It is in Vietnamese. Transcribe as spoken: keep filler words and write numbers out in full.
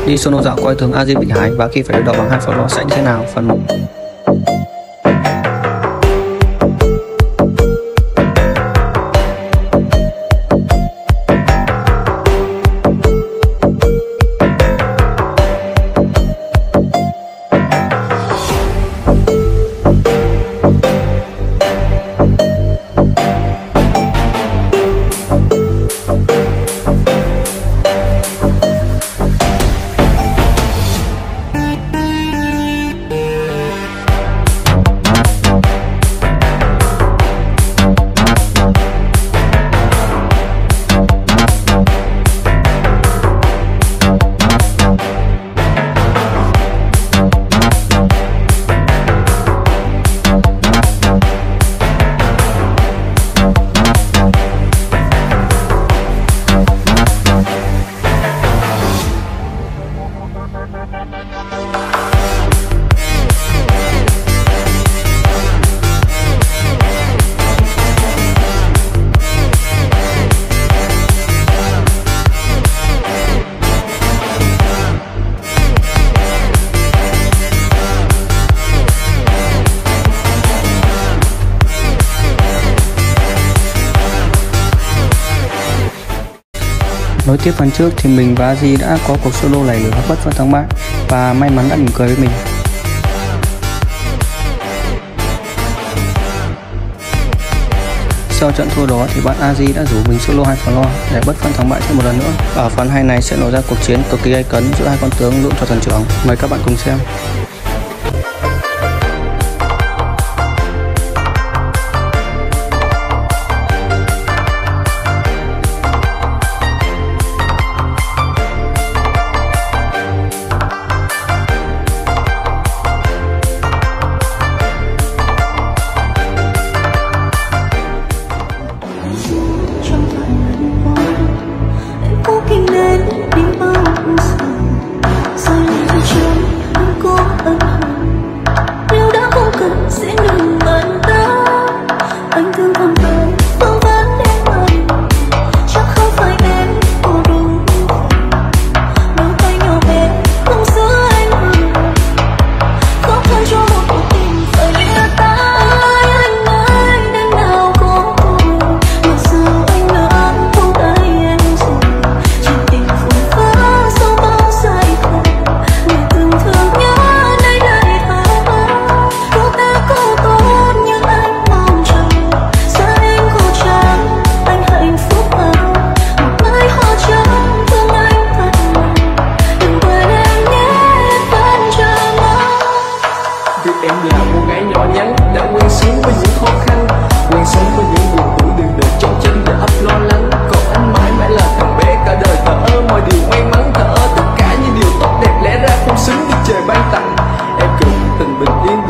đi solo dạo coi tướng a di bị hái và khi phải đối đầu bằng hai floor sẽ như thế nào. Phần một. Nối tiếp phần trước thì mình và Azi đã có cuộc solo lầy lửa bất phân thắng bại và may mắn đã mỉm cười với mình. Sau trận thua đó thì bạn Azi đã rủ mình solo hai floor để bất phân thắng bại thêm một lần nữa. Ở phần hai này sẽ nổ ra cuộc chiến cực kỳ gay cấn giữa hai con tướng lượn cho thần trưởng. Mời các bạn cùng xem. Em là cô gái nhỏ nhắn đã quen sống với những khó khăn, quen sống với những buồn tủi đều đợi trong chân để ấp lo lắng. Còn anh mãi mãi là thằng bé cả đời thờ ơ mọi điều may mắn, thờ ơ tất cả những điều tốt đẹp lẽ ra không xứng được trời ban tặng. Em cần tình bình yên